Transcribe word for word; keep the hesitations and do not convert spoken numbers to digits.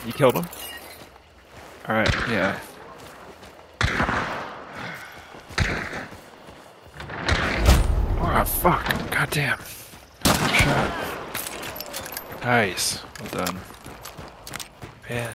You killed him? Alright, yeah. Oh, fuck. Goddamn. Shot. Nice. Well done. Man.